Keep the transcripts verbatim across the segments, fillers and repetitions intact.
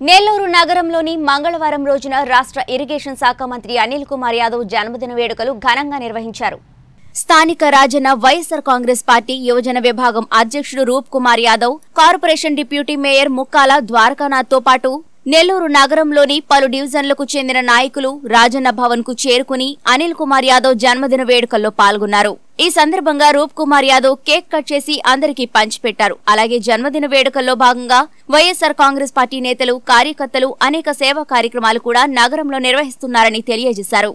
నెల్లూరు నగరంలోని మంగళవారం రోజున రాష్ట్ర ఇరిగేషన్ శాఖ మంత్రి అనిల్ కుమార్ యాదవ్ జన్మదిన వేడుకలు ఘనంగా నిర్వహించారు. స్థానిక రాజన్న వైఎస్ఆర్ కాంగ్రెస్ పార్టీ యువజన విభాగం అధ్యక్షుడు Roop Kumar Yadav, corporation deputy mayor Mukkala Dwarakanath తో పాటు నెల్లూరు నగరంలోని పలు డివిజన్లకు చెందిన నాయకులు రాజన్న భవన్ కు చేరుకుని అనిల్ కుమార్ యాదవ్ జన్మదిన వేడుకల్లో పాల్గొన్నారు. ఈ సందర్భంగా రూప్ కుమార్ యాదవ్ కేక్ కట్ చేసి అందరికీ పంచిపెట్టారు. అలాగే జన్మదిన వేడుకల్లో భాగంగా వైఎస్ఆర్ కాంగ్రెస్ పార్టీ నేతలు, కార్యకర్తలు అనేక సేవా కార్యక్రమాలు కూడా నగరంలో నిర్వహిస్తున్నారని తెలియజేశారు.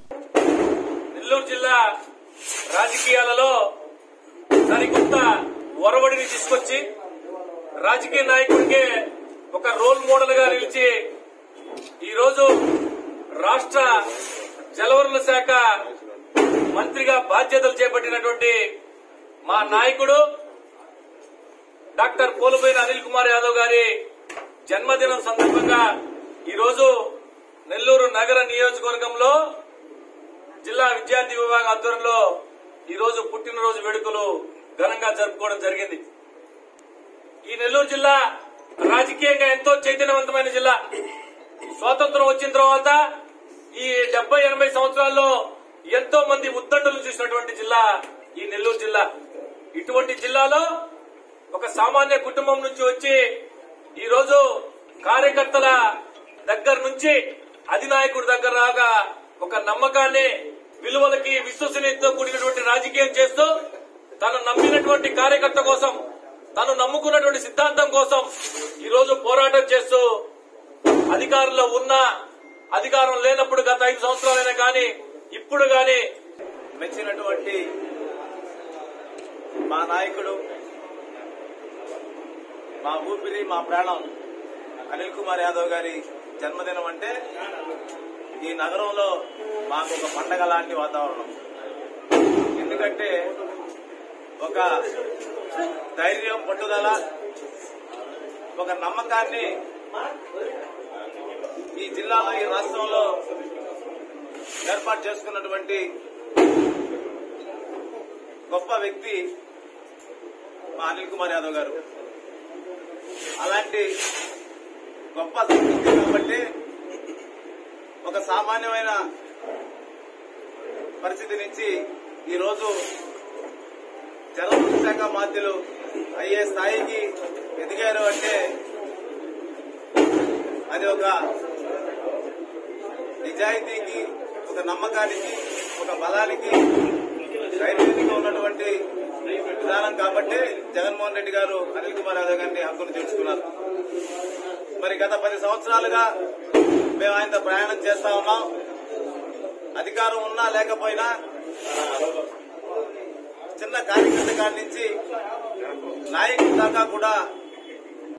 రాజకీయాలలో సరికొత్త ఒరవడిని తీసుకొచ్చి రాజకీయ నాయకుడికే ఒక రోల్ మోడల్ గా నిలిచి ఈరోజు రాష్ట్ర జలవనరుల శాఖ మంత్రిగా బాధ్యతలు చేపట్టినటువంటి మా నాయకుడు డాక్టర్ పోలుబోయిన అనిల్ కుమార్ యాదవ్ గారి జన్మదినం సందర్భంగా ఈరోజు నెల్లూరు నగర నియోజకవర్గంలో జిల్లా విద్యార్థి విభాగ ఆధ్వర్యంలో ఈరోజు పుట్టినరోజు వేడుకలు ఘనంగా జరుపుకోవడం జరిగింది. ఈ నెల్లూరు జిల్లా రాజకీయంగా ఎంతో చైతన్యవంతమైన జిల్లా. స్వాతంత్రం వచ్చిన తర్వాత ఈ డెబ్బై ఎనభై సంవత్సరాల్లో ఎంతో మంది ఉద్దండులు చూసినటువంటి జిల్లా ఈ నెల్లూరు జిల్లా. ఇటువంటి జిల్లాలో ఒక సామాన్య కుటుంబం నుంచి వచ్చి ఈరోజు కార్యకర్తల దగ్గర నుంచి అధినాయకుడి దగ్గర రాగా ఒక నమ్మకాన్ని, విలువలకి విశ్వసనీయతతో కూడినటువంటి రాజకీయం చేస్తూ తను నమ్మినటువంటి కార్యకర్త కోసం, తను నమ్ముకున్నటువంటి సిద్ధాంతం కోసం ఈరోజు పోరాటం చేస్తూ అధికారంలో ఉన్న, అధికారం లేనప్పుడు గత ఐదు సంవత్సరాలైనా కానీ ఇప్పుడు గాని మెచ్చినటువంటి మా నాయకుడు, మా ఊపిరి, మా ప్రాణం అనిల్ కుమార్ యాదవ్ గారి జన్మదినం అంటే ఈ నగరంలో మాకు ఒక పండగ లాంటి వాతావరణం. ఎందుకంటే ఒక ధైర్యం, పట్టుదల, ఒక నమ్మకాన్ని ఈ జిల్లాలో, ఈ రాష్ట్రంలో ఏర్పాటు చేసుకున్నటువంటి గొప్ప వ్యక్తి మా అనిల్ కుమార్ యాదవ్ గారు. అలాంటి గొప్ప వ్యక్తి కాబట్టి ఒక సామాన్యమైన పరిస్థితి నుంచి ఈరోజు జలవనరుల శాఖ మంత్రులు అయ్యే స్థాయికి ఎదిగారు అంటే అది ఒక నిజాయితీకి, ఒక నమ్మకానికి, ఒక బలానికి ధైర్యంగా ఉన్నటువంటి విధానం కాబట్టి జగన్మోహన్ రెడ్డి గారు అనిల్ కుమార్ యాదవ్ గారిని హక్కును చేర్చుకున్నారు. మరి గత పది సంవత్సరాలుగా మేము ఆయనతో ప్రయాణం చేస్తా ఉన్నాం. అధికారం ఉన్నా లేకపోయినా చిన్న కార్యకర్త కాడి నుంచి